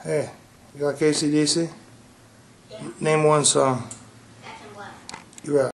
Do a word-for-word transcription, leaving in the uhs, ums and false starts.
Hey, you got A C D C? Yeah. Name one song. Back in Black. You're out.